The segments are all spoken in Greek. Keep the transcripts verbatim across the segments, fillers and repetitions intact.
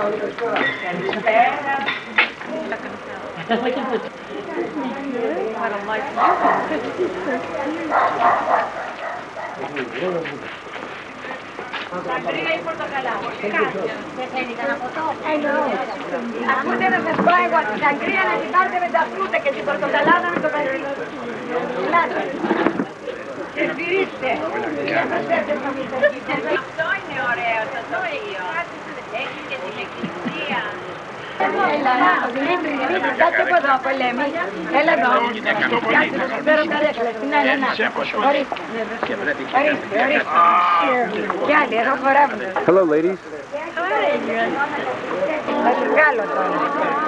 Σαγκρία ή πορτοκαλά. Δεν θέλει κανένα ποτό. Ακούτε να σας πω εγώ, τη σαγκρία να την πάρετε με τα φρούτα και την πορτοκαλάδα με το βασίλειο. Λάτε. Και σφυρίστε. Αυτό είναι ωραίο, το τόριο. Έχει και την εκκλησία. Έλα, Δημήτρη, Δημήτρη, κάτσε από εδώ, Πολέμη. Έλα εδώ. Κάτσε να σου φέρω καρέκλες. Ναι, ναι, ναι. Ορίστε. Ορίστε, ορίστε. Κι άλλοι, εδώ φοράμε. Hello, ladies. Θα σου βγάλω τώρα.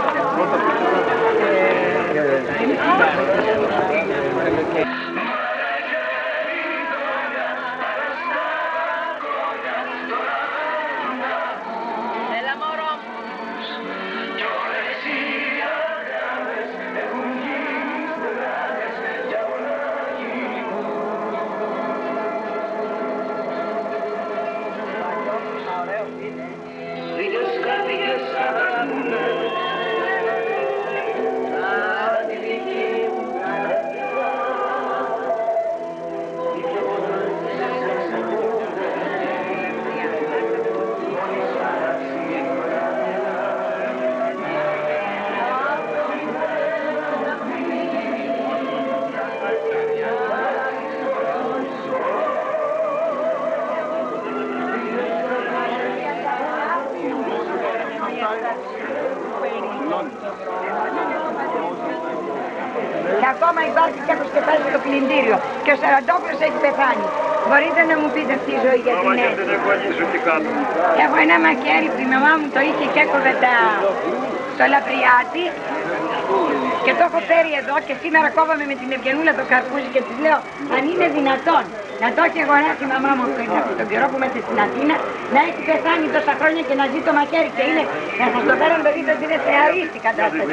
Και ακόμα υπάρχει και έχω σκεφάσει το πλυντήριο και ο Σαραντόπουλος έχει πεθάνει. Μπορείτε να μου πείτε αυτή η ζωή γιατί είναι έτσι? Έχω ένα μακέρι που η μαμά μου το είχε και έκοβε τα... το λαπριάτι και το έχω φέρει εδώ και σήμερα κόβαμε με την Ευγενούλα το καρπούζι και της λέω αν είναι δυνατόν να το έχει αγοράσει η μαμά μου από τον καιρό που είμαστε στην Αθήνα, να έχει πεθάνει τόσα χρόνια και να ζει το μακέρι και είναι, να σας το φέρω να το δείτε ότι είναι θεαρίστη κατάσταση.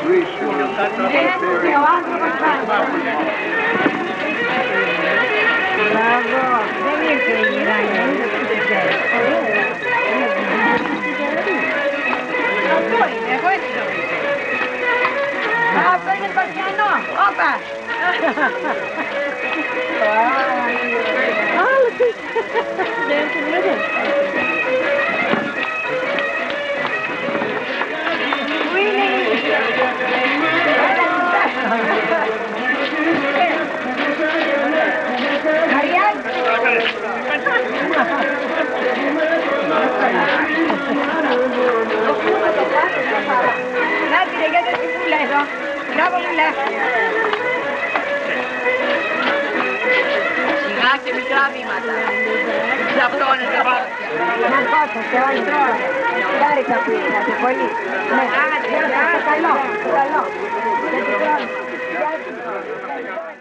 Και ο άνθρωπος κάνει. Μπράβο, δεν ήρθε η γυράνια, αυτό είναι, εγώ έτσι το βρήκα. Αυτό είναι Πασιανό, όπα. Oh, look who's dancing with him. Νάτι, ρε, γιατί τη βούλα εδώ. Μπράβο, βούλα. Σιγά και μικρά βήματα. Ξαπτώνετε πάνω. Να κότσατε όλοι τώρα. Χάρηκα που ήρθατε πολύ. Ναι, το καλό, το καλό.